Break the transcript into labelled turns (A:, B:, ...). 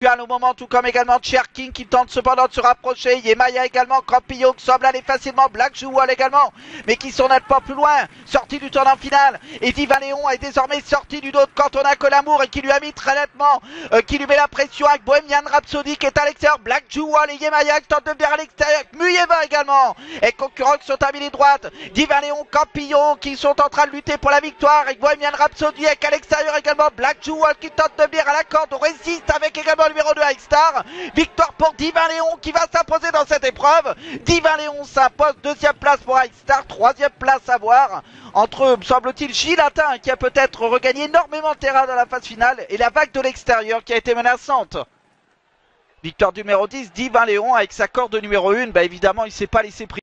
A: Au moment, tout comme également Cherkin qui tente cependant de se rapprocher. Yemaya également, Crampillon qui semble aller facilement. Black Jewel également, mais qui sont nettement plus loin. Sorti du tournant final. Et Diva Léon est désormais sorti du dos de Cantona que l'amour et qui lui a mis très nettement, qui lui met la pression avec Bohemian Rhapsody qui est à l'extérieur. Black Jewel et Yemaya qui tentent de venir à l'extérieur. Muyeva également. Et concurrents qui sont à milieu droite. Diva Léon, Crampillon qui sont en train de lutter pour la victoire. Avec Bohemian Rhapsody et à l'extérieur également. Black Jewel qui tente de venir à la corde. On résiste avec également numéro 2 avec Star. Victoire pour Divin Léon qui va s'imposer dans cette épreuve. Divin Léon s'impose. Deuxième place pour Ice Star. Troisième place à voir entre, semble-t-il, Gilatin qui a peut-être regagné énormément de terrain dans la phase finale et la vague de l'extérieur qui a été menaçante. Victoire numéro 10, Divin Léon avec sa corde numéro 1. Bah évidemment, il ne s'est pas laissé priver.